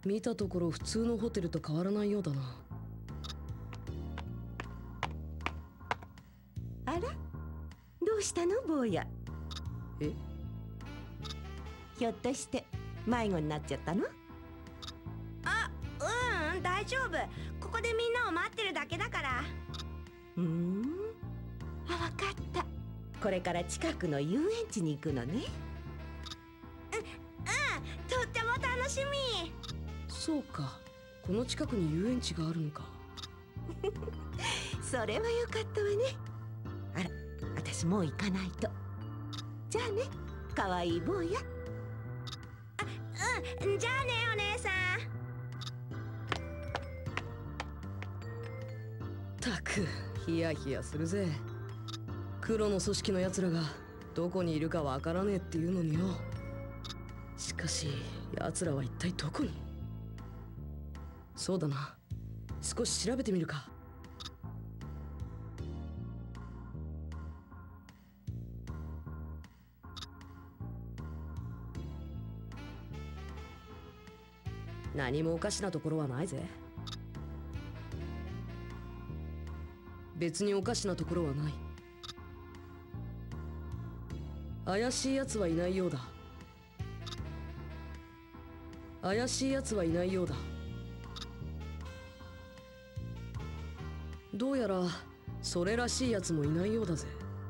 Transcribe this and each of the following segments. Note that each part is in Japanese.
見たところ普通のホテルと変わらないようだな。 あら、どうしたの坊や。 え？ ひょっとして迷子になっちゃったの？ あ、大丈夫。ここでみんなを待ってるだけだから。 あ、わかった。これから近くの遊園地に行くのね。 とっても楽しみ。 そうか、この近くに遊園地があるのか。 それはよかったわね。あら、私もう行かないと。じゃあね、かわいい坊や。 じゃあね、お姉さたん。 く、ヒヤヒヤするぜ。黒の組織のやつらがどこにいるかわからねえっていうのによ。しかし奴らは一体どこに。そうだな、少し調べてみるか。何もおかしなところはないぜ。別におかしなところはない。怪しいやつはいないようだ。怪しいやつはいないようだ。どうやらそれらしいやつもいないようだぜ。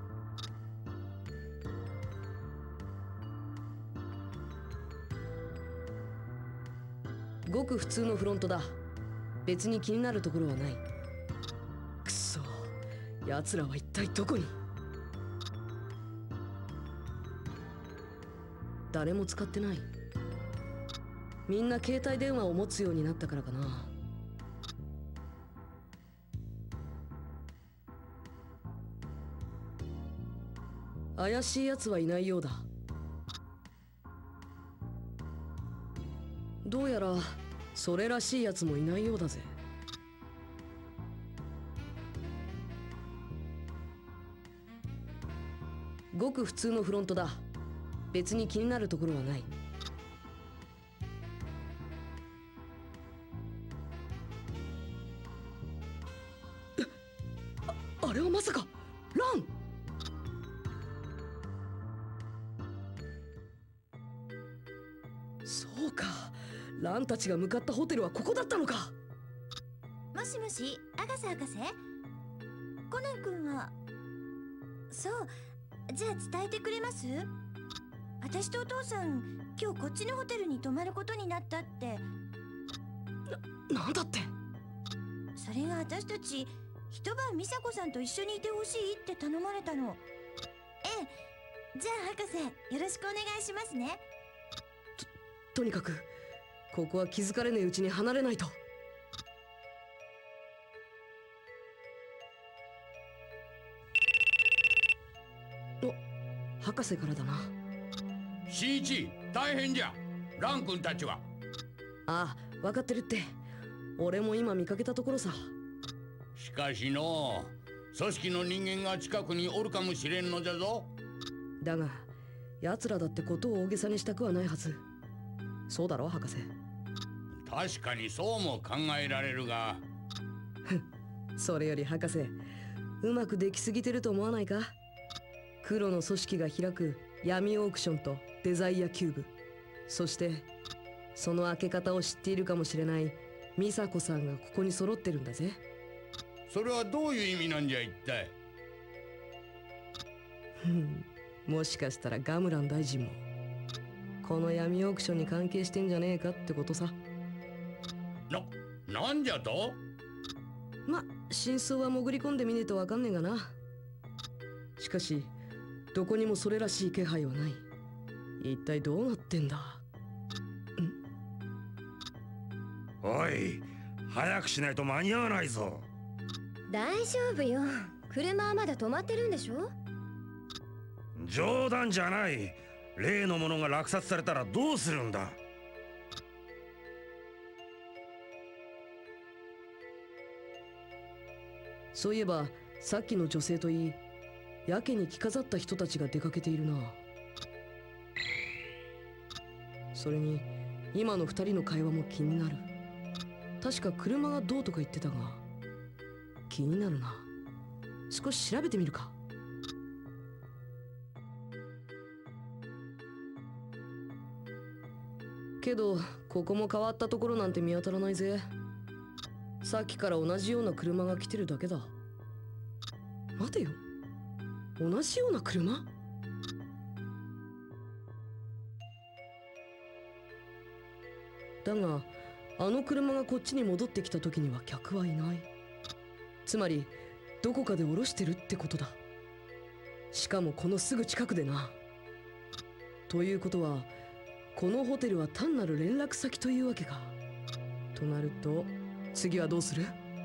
ごく普通のフロントだ。別に気になるところはない。くそ、奴らは一体どこに。誰も使ってない。みんな携帯電話を持つようになったからかな。怪しいやつはいないようだ。どうやらそれらしいやつもいないようだぜ。ごく普通のフロントだ。別に気になるところはない。あれはまさかラン。そうか、ランたちが向かったホテルはここだったのか。 もしもし、アガサ博士？コナン君は。そう、じゃあ伝えてくれます？私とお父さん、今日こっちのホテルに泊まることになったって。 なんだって。 それが私たち一晩美佐子さんと一緒にいてほしいって頼まれたの。ええ、じゃあ博士、よろしくお願いしますね。 とにかくここは気づかれねえうちに離れないと。お、博士からだな。 新一、大変じゃ。ラン君たちは。 ああ、分かってるって。俺も今見かけたところさ。 しかしの組織の人間が近くにおるかもしれんのじゃぞ。 だが奴らだってことを大げさにしたくはないはず。そうだろ博士。 確かにそうも考えられるが。 それより博士、うまくできすぎてると思わないか。黒の組織が開く闇オークションとデザイアキューブ、そしてその開け方を知っているかもしれない美佐子さんがここに揃ってるんだぜ。 それはどういう意味なんじゃ一体。 もしかしたらガムラン大臣もこの闇オークションに関係してんじゃねえかってことさ。 なんじゃと。 ま、真相は潜り込んでみねえとわかんねえがな。しかしどこにもそれらしい気配はない。一体どうなってんだ。 おい、早くしないと間に合わないぞ。 大丈夫よ、車はまだ止まってるんでしょ。 冗談じゃない。例のものが落札されたらどうするんだ。 そういえばさっきの女性といい、やけに着飾った人たちが出かけているな。それに今の二人の会話も気になる。確か車がどうとか言ってたが、気になるな。少し調べてみるか。けどここも変わったところなんて見当たらないぜ。さっきから同じような車が来てるだけだ。待てよ、同じような車？だがあの車がこっちに戻ってきた時には客はいない。つまりどこかで降ろしてるってことだ。しかもこのすぐ近くでな。ということはこのホテルは単なる連絡先というわけか。となると次はどうする？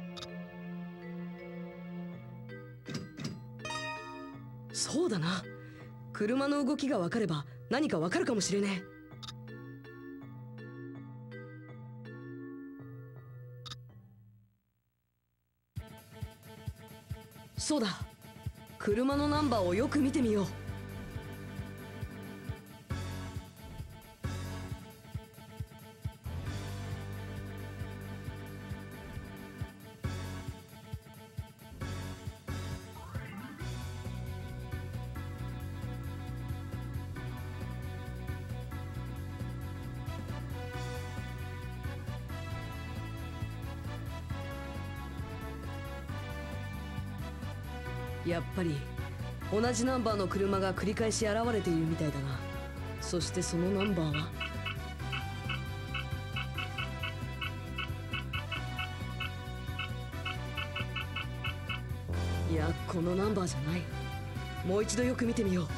そうだな、車の動きが分かれば何か分かるかもしれねえ。そうだ、車のナンバーをよく見てみよう。やっぱり同じナンバーの車が繰り返し現れているみたいだな。そしてそのナンバーは、いや、このナンバーじゃない。もう一度よく見てみよう。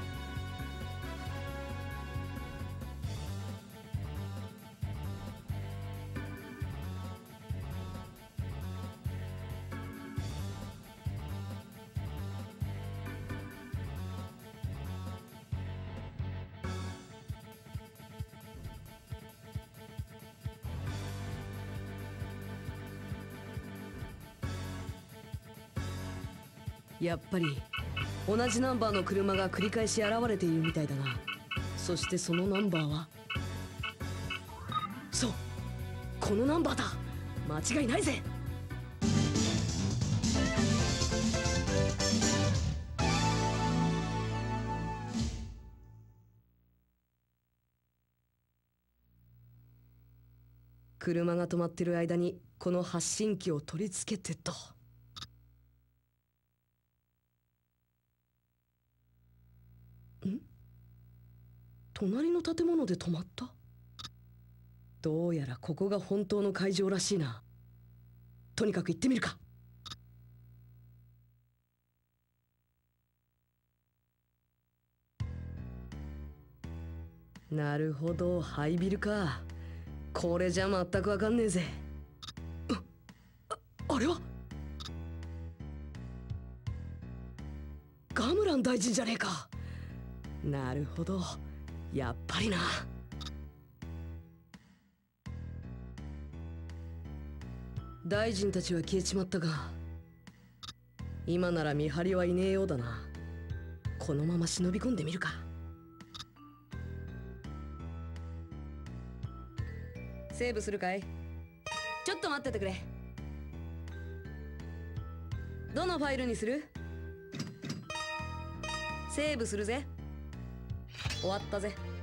やっぱり同じナンバーの車が繰り返し現れているみたいだな。そしてそのナンバーは、そう、このナンバーだ。間違いないぜ。車が止まってる間にこの発信機を取り付けてと。隣の建物で止まった。どうやらここが本当の会場らしいな。とにかく行ってみるか。なるほど、ハイビルか。これじゃ全くわかんねえぜ。あれはガムラン大臣じゃねえか。なるほど、やっぱりな。大臣たちは消えちまったが、今なら見張りはいねえようだな。このまま忍び込んでみるか。セーブするかい？ちょっと待っててくれ。どのファイルにする？セーブするぜ。終わったぜ。